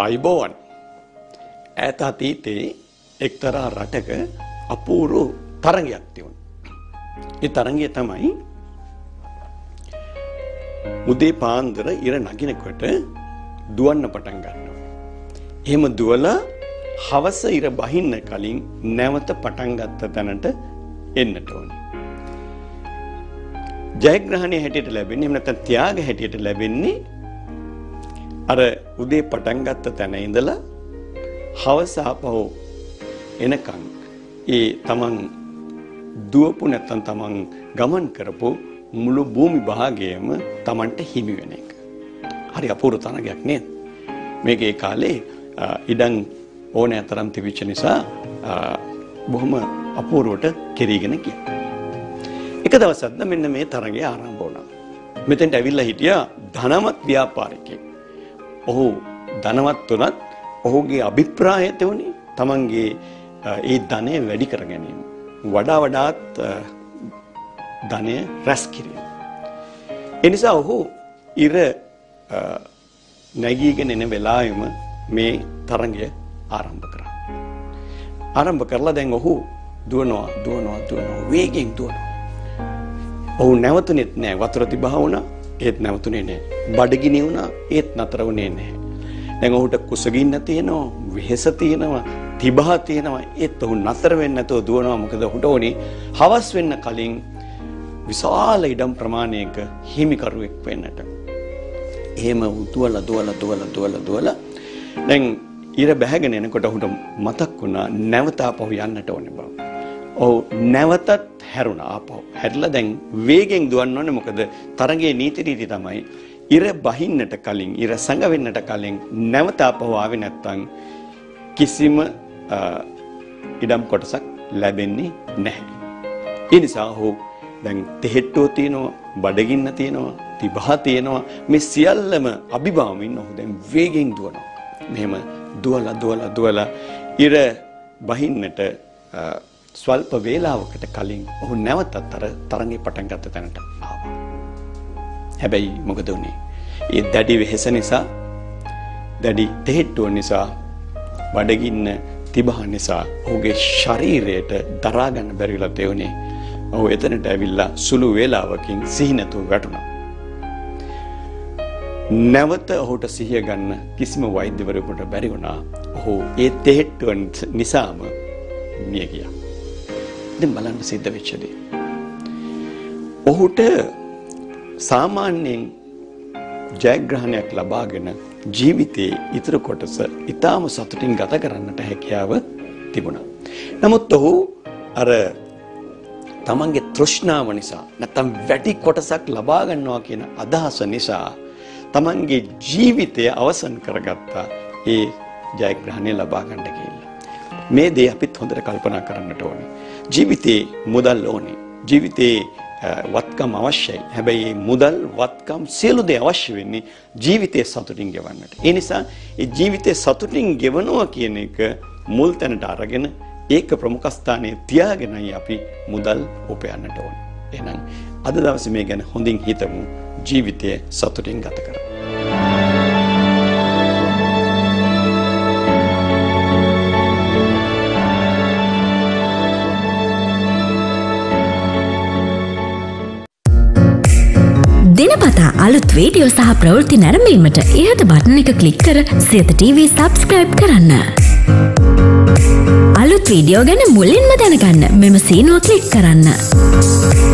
ආයුබෝවන්. ඈත අතීතයේ එක්තරා රටක අපූර්ව තරඟයක් තිබුණා. ඒ තරඟය තමයි උදේ පාන්දර ඉර නගිනකොට දුවන්න පටන් ගන්නවා. එහෙම දුවලා හවස ඉර බහින්න කලින් නැවත පටන් ගත්ත තැනට එන්නට ඕනේ. ජයග්‍රහණය හැටියට ලැබෙන්නේ එහෙම නැත්නම් ත්‍යාග හැටියට ලැබෙන්නේ අර උදේ පටන් ගත්ත තැන ඉඳලා හවස ආපහු එනකන් ඒ තමන් දුවපු නැත්නම් තමන් ගමන් කරපු මුළු භූමි භාගයම තමන්ට හිමි වෙන එක. හරි අපූර්ව තරගයක් නේද? මේකේ කාලේ ඉඩම් ඕනෑ තරම් තිබිච්ච නිසා බොහොම අපූර්වට කෙරීගෙන ගියා. එක දවසක් මෙන්න මේ තරගය ආරම්භ වුණා. මෙතෙන්ට ඇවිල්ලා හිටියා ධනවත් ව්‍යාපාරිකයෙක්. ඔහු ධනවත් වුණත් ඔහුගේ අභිප්‍රායය තෝනේ තමන්ගේ ඒ ධනය වැඩි කර ගැනීම. වඩාත් ධනය රැස් කිරීම. ඒ නිසා ඔහු ඉර නැගීගෙන එන වෙලාවෙම මේ තරඟය ආරම්භ කරා. ආරම්භ කරලා දැන් ඔහු දුවනවා වේගෙන් දුවනවා. ඔහු නැවතුනේත් නෑ. වතුර තිබහා වුණා ඒත් නැවතුනේ නෑ. බඩගිනි වුණා ඒත් නතර වුණේ නෑ. දැන් ඔහුට කුසගින්න තියෙනවා, වෙහෙස තියෙනවා, තිබහා තියෙනවා ඒත් ඔහු නතර වෙන්නේ නැතුව දුවනවා. මොකද ඔහුට ඕනේ හවස් වෙන්න කලින් විශාල ඉඩම් ප්‍රමාණයක හිමිකරුවෙක් වෙන්නට. එහෙම දුවලා දැන් ඉර බැහැගෙන එනකොට ඔහුට මතක් වුණා නැවත ආපහු යන්නට ඕනේ බව. ඔව් නැවතත් හැරුණා ආපහු. හැරිලා දැන් වේගෙන් දුවන්න ඕනේ. මොකද තරඟයේ නීති රීති තමයි ඉර බහින්නට කලින්, ඉර සඟ වෙන්නට කලින් නැවත ආපහු ආවේ නැත්නම් කිසිම ඉඩම් කොටසක් ලැබෙන්නේ නැහැ. ඒ නිසා ඔහු දැන් තෙහෙට්ටුව තියෙනවා, බඩගින්න තියෙනවා, තිබහා තියෙනවා. මේ සියල්ලම අභිභාවමින් ඔහු දැන් වේගෙන් දුවනවා. මෙහෙම දුවලා ඉර බහින්නට ස්වල්ප වේලාවකට කලින් ඔහු නැවතත් අර තරඟේ පටන් ගත්ත තැනට ආවා. හැබැයි මොකද වුනේ? ඒ දැඩි වෙහෙස නිසා, දැඩි තෙහෙට්ටුව නිසා, බඩගින්න තිබහ නිසා ඔහුගේ ශරීරයට දරා ගන්න බැරි වෙලා තෙවුනේ. ඔහු එතනට ඇවිල්ලා සුළු වේලාවකින් සිහි නැතුව වැටුණා. නැවත ඔහුට සිහිය ගන්න කිසිම වෛද්‍යවරයෙකුට බැරි වුණා. ඔහු ඒ තෙහෙට්ටුව නිසාම මිය ගියා. දැන් බලන්න සිද්ධ වෙච්ච දේ. ඔහුට සාමාන්‍යයෙන් ජයග්‍රහණයක් ලබාගෙන ජීවිතයේ ඉතුරු කොටස ඊටාම සතුටින් ගත කරන්නට හැකියාව තිබුණා. නමුත් ඔහු අර තමන්ගේ තෘෂ්ණාව නිසා නැත්නම් වැඩි කොටසක් ලබා ගන්නවා කියන අදහස නිසා තමන්ගේ ජීවිතය අවසන් කරගත්තා. ඒ ජයග්‍රහණය ලබා ගන්න කියලා. මේ දේ අපිත් හොඳට කල්පනා කරන්නට ඕනේ. ජීවිතේ මුදල් ඕනේ. ජීවිතේ වත්කම් අවශ්‍යයි. හැබැයි මුදල් වත්කම් සියලු දේ අවශ්‍ය වෙන්නේ ජීවිතේ සතුටින් ගෙවන්නට. ඒ නිසා ඒ ජීවිතේ සතුටින් ගෙවනවා කියන එක මුල් තැනට අරගෙන ඒක ප්‍රමුඛ ස්ථානයේ තියාගෙනයි අපි මුදල් උපයන්නට ඕනේ. එහෙනම් අද දවසේ මේ ගැන හොඳින් හිතමු. ජීවිතය සතුටින් ගත කරමු. දිනපතා අලුත් වීඩියෝ සහ ප්‍රවෘත්ති නැරඹීමට ඉහත බටන් එක ක්ලික් කර සියත TV subscribe කරන්න. අලුත් වීඩියෝ ගැන මුලින්ම දැනගන්න මෙම සීනුව ක්ලික් කරන්න.